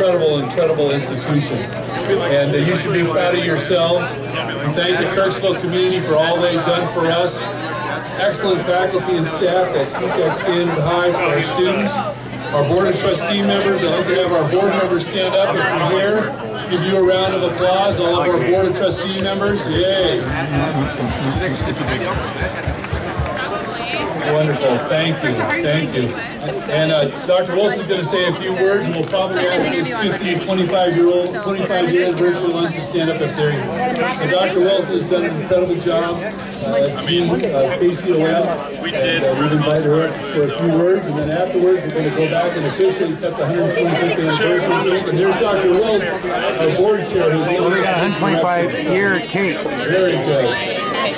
incredible institution. And you should be proud of yourselves. We thank the Kirksville community for all they've done for us. Excellent faculty and staff that keep that standard high for our students. Our Board of Trustee members, I'd like to have our board members stand up if you're here. Let's give you a round of applause, all of our Board of Trustee members. Yay! It's a big one. Wonderful, thank you, thank you. And Dr. Wilson's going to say a few words, and we'll probably ask this 50 and 25-year anniversary lunch to stand up if they're. So Dr. Wilson has done an incredible job as Dean of KCOM. We did. We've invited her for a few words, and then afterwards we're going to go back and officially cut the 125th anniversary cake. And there's Dr. Wilson, our board chair. Who's we got a 125-year cake. Very good.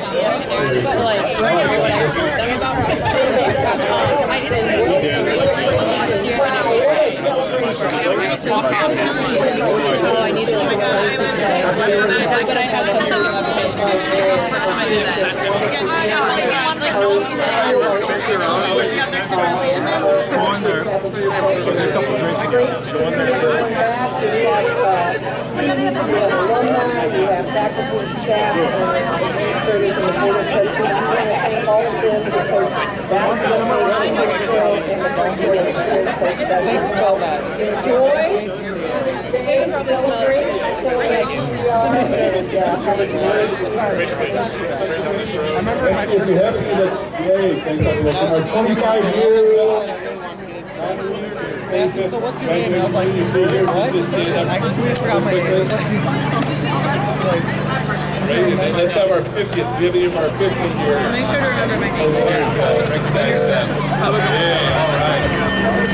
Students, we have alumni, we have faculty and staff, and administrators and the Board of Trustees. We want to thank all of them because that's what makes Kirksville and the Bustler experience so special. Enjoy, stay, celebrate, celebrate who we are, and have a great part. If you have any, that's yay, thanks Dr. Wilson. Our 25-year So what's your name? I was like, what? I completely forgot my name. Let's have our 50th. We have any of our 50th year. Make sure to remember my name. Recognize them. Yeah, all right.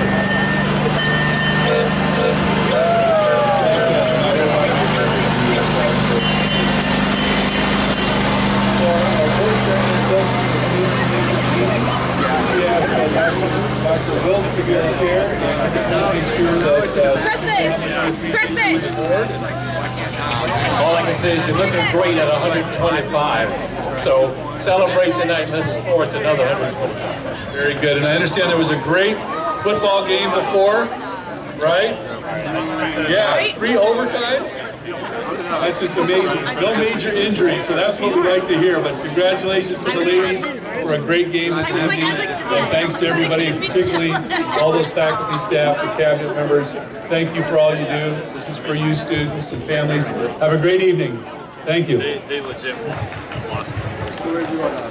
Dr. Wills to get a chair, and I just want to make sure that Kristen! All I can say is you're looking great at 125. So celebrate tonight and let's look forward to another 125. very good. And I understand there was a great football game before, right? Yeah, 3 overtimes. That's just amazing. No major injuries, so that's what we like to hear. But congratulations to the ladies for a great game this evening. And thanks to everybody, particularly all those faculty, staff, the cabinet members. Thank you for all you do. This is for you students and families. Have a great evening. Thank you. They legit lost.